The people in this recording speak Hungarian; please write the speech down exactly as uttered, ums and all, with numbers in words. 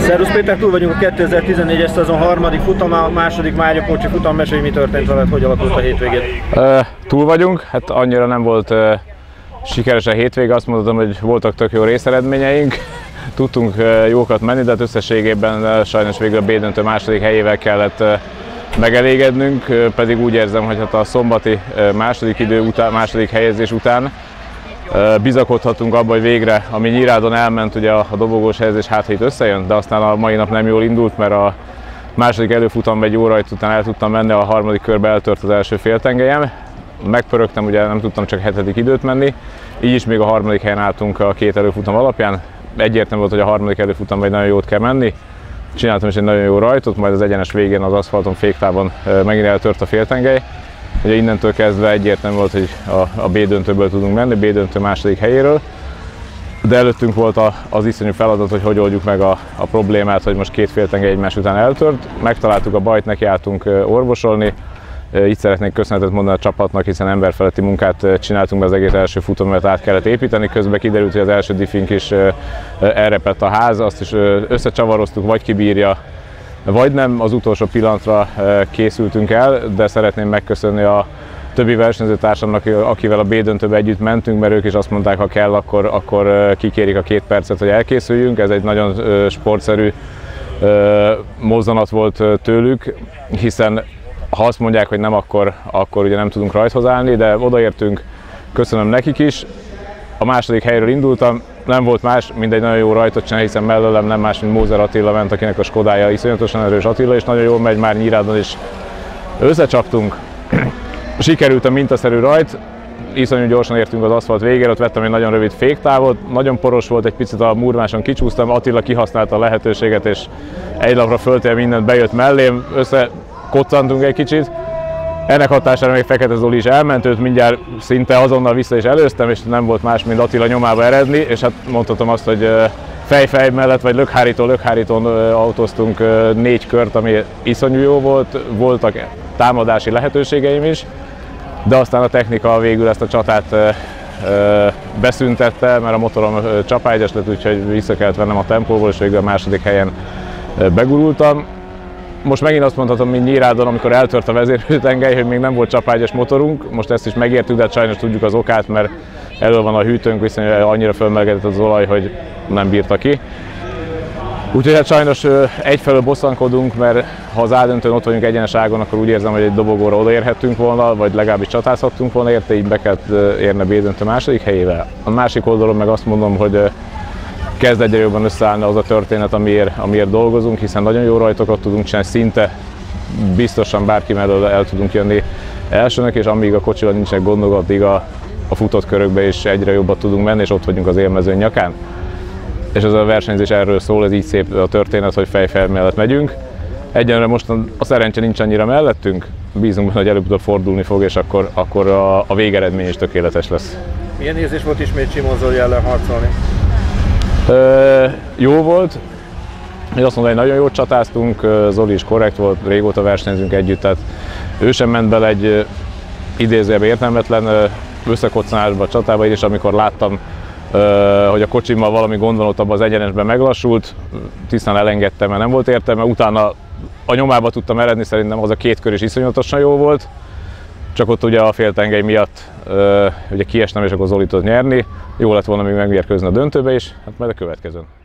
Szervusz Péter, túl vagyunk a kétezer-tizennégyes szezon harmadik futama, a második Mária Kocsi futam, mesélj, mi történt veled, hogy alakult a hétvégén? Uh, túl vagyunk, hát annyira nem volt uh, sikeres a hétvége, azt mondhatom, hogy voltak tök jó részeredményeink, tudtunk uh, jókat menni, de hát összességében uh, sajnos végül a B-döntő második helyével kellett uh, megelégednünk, uh, pedig úgy érzem, hogy hát a szombati uh, második idő után, második helyezés után bizakodhatunk abba, hogy végre, ami Nyírádon elment, ugye a dobogós helyezés, hát itt összejön, de aztán a mai nap nem jól indult, mert a második előfutamban egy jó rajt után el tudtam menni, a harmadik körbe eltört az első féltengelyem. Megpörögtem, ugye nem tudtam csak hetedik időt menni, így is még a harmadik helyen álltunk a két előfutam alapján. Egyértelmű volt, hogy a harmadik előfutamban egy nagyon jót kell menni. Csináltam is egy nagyon jó rajtot, majd az egyenes végén az aszfalton féktávon megint eltört a féltengely. Ugye innentől kezdve egyértelmű volt, hogy a, a B-döntőből tudunk menni, B-döntő második helyéről. De előttünk volt a, az iszonyú feladat, hogy hogy oldjuk meg a, a problémát, hogy most két féltengely egymás után eltört. Megtaláltuk a bajt, nekiálltunk orvosolni. Itt szeretnék köszönetet mondani a csapatnak, hiszen emberfeletti munkát csináltunk be az egész első futamot, át kellett építeni. Közben kiderült, hogy az első diffink is elrepett a ház, azt is összecsavaroztuk, vagy kibírja, vagy nem, az utolsó pillanatra készültünk el, de szeretném megköszönni a többi versenyzőtársamnak, akivel a B-döntőbe együtt mentünk, mert ők is azt mondták, ha kell, akkor, akkor kikérik a két percet, hogy elkészüljünk. Ez egy nagyon sportszerű mozzanat volt tőlük, hiszen ha azt mondják, hogy nem, akkor, akkor ugye nem tudunk rajthoz állni, de odaértünk, köszönöm nekik is. A második helyről indultam, nem volt más, mint egy nagyon jó rajtot csinálni, hiszen mellőlem nem más, mint Mózer Attila ment, akinek a Skodája iszonyatosan erős. Attila is nagyon jól megy, már Nyírádon is összecsaptunk. Sikerült a mintaszerű rajt, iszonyú gyorsan értünk az aszfalt végére, ott vettem egy nagyon rövid féktávot, nagyon poros volt, egy picit a murváson kicsúsztam, Attila kihasználta a lehetőséget, és egy lapra föltéve mindent bejött mellém, összekoccantunk egy kicsit. Ennek hatására még Fekete Zoli is elment, őt mindjárt szinte azonnal vissza is előztem, és nem volt más, mint Attila nyomába eredni, és hát mondhatom azt, hogy fej-fej mellett, vagy lökhárító-lökhárítón autóztunk négy kört, ami iszonyú jó volt, voltak támadási lehetőségeim is, de aztán a technika végül ezt a csatát beszüntette, mert a motorom csapágyas lett, úgyhogy vissza kellett vennem a tempóból, és végül a második helyen begurultam. Most megint azt mondhatom, mint Nyírádon, amikor eltört a vezérhőtengely, hogy még nem volt csapágyas motorunk. Most ezt is megértük, de sajnos tudjuk az okát, mert elő van a hűtőnk, viszont annyira fölmelegedett az olaj, hogy nem bírta ki. Úgyhogy hát sajnos egyfelől bosszankodunk, mert ha az A-döntőn ott vagyunk egyenes ágon, akkor úgy érzem, hogy egy dobogóra odaérhettünk volna, vagy legalábbis csatázhattunk volna érte, így be kellett érne B-döntő második helyével. A másik oldalon meg azt mondom, hogy kezd egyre jobban összeállni az a történet, amiért, amiért dolgozunk, hiszen nagyon jó rajtokat tudunk csinálni, szinte biztosan bárki mellől el tudunk jönni elsőnek, és amíg a kocsival nincsenek gondok, addig a, a futott körökbe is egyre jobban tudunk menni, és ott vagyunk az élmezőny nyakán. És ez a versenyzés erről szól, ez így szép a történet, hogy fejfej mellett megyünk. Egyenre most a szerencse nincs annyira mellettünk, bízunk benne, hogy előbb-utóbb fordulni fog, és akkor, akkor a, a végeredmény is tökéletes lesz. Milyen érzés volt ismét Simon Zoli ellen harcolni? Ö, jó volt, én azt mondom, hogy nagyon jót csatáztunk, Zoli is korrekt volt, régóta versenyzünk együtt, tehát ő sem ment bele egy idézőjelben értelmetlen összekoccanásba a csatába, és amikor láttam, hogy a kocsimmal valami gond van, ott abban az egyenesben meglassult, tisztán elengedtem, mert nem volt értelme, utána a nyomába tudtam eredni, szerintem az a két kör is iszonyatosan jó volt, csak ott ugye a féltengely miatt ugye kiestem, és akkor Zoli tud nyerni. Jó lett volna még megmérkőzni a döntőbe is, hát majd a következőn.